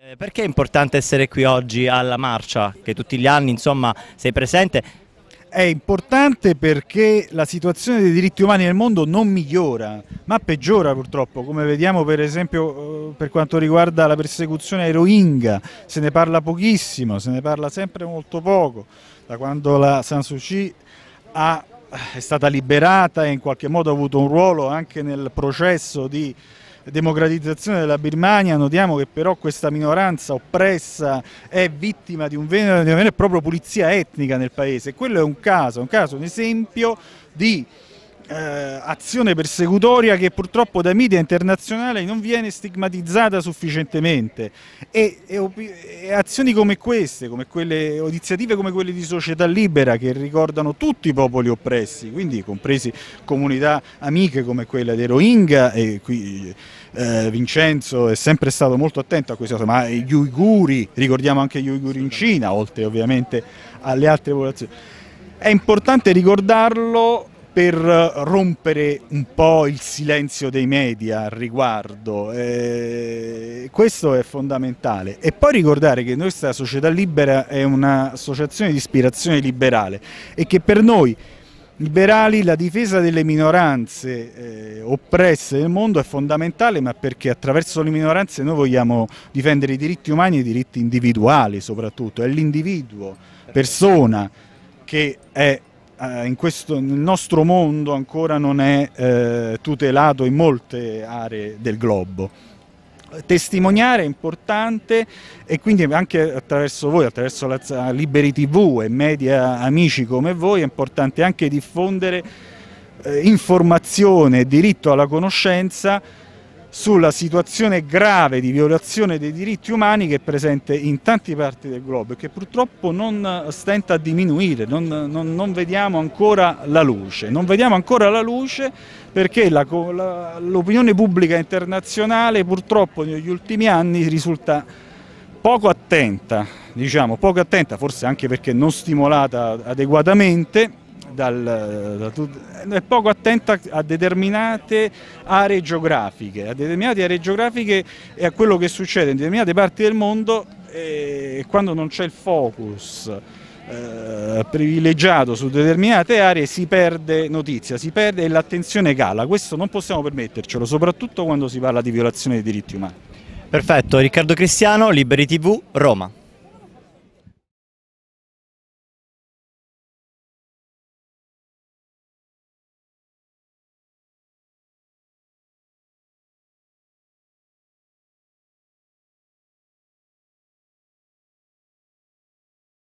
Perché è importante essere qui oggi alla marcia, che tutti gli anni insomma sei presente? È importante perché la situazione dei diritti umani nel mondo non migliora, ma peggiora purtroppo, come vediamo per esempio per quanto riguarda la persecuzione ai Rohingya, se ne parla pochissimo, se ne parla sempre molto poco, da quando la Aung San Suu Kyi è stata liberata e in qualche modo ha avuto un ruolo anche nel processo di democratizzazione della Birmania. Notiamo che però questa minoranza oppressa è vittima di una vera e propria pulizia etnica nel paese, e quello è un caso, un esempio di azione persecutoria che purtroppo dai media internazionali non viene stigmatizzata sufficientemente, e azioni come queste, come quelle, o iniziative come quelle di Società Libera, che ricordano tutti i popoli oppressi, quindi compresi comunità amiche come quella dei Rohingya, e qui Vincenzo è sempre stato molto attento a questa cosa, ma gli uiguri, ricordiamo anche gli uiguri in Cina, oltre ovviamente alle altre popolazioni. È importante ricordarlo per rompere un po' il silenzio dei media al riguardo, questo è fondamentale. E poi ricordare che questa Società Libera è un'associazione di ispirazione liberale e che per noi liberali la difesa delle minoranze oppresse nel mondo è fondamentale, ma perché attraverso le minoranze noi vogliamo difendere i diritti umani e i diritti individuali soprattutto. È l'individuo, persona, che è nel nostro mondo ancora non è tutelato in molte aree del globo. Testimoniare è importante, e quindi anche attraverso voi, attraverso la Liberi TV e media amici come voi, è importante anche diffondere informazione e diritto alla conoscenza sulla situazione grave di violazione dei diritti umani che è presente in tante parti del globo e che purtroppo non stenta a diminuire. Non vediamo ancora la luce, perché l'opinione pubblica internazionale purtroppo negli ultimi anni risulta poco attenta, forse anche perché non stimolata adeguatamente, è poco attenta a determinate aree geografiche, e a quello che succede in determinate parti del mondo, e quando non c'è il focus privilegiato su determinate aree si perde notizia, e l'attenzione cala. Questo non possiamo permettercelo, soprattutto quando si parla di violazione dei diritti umani. Perfetto, Riccardo Cristiano, Liberi TV, Roma.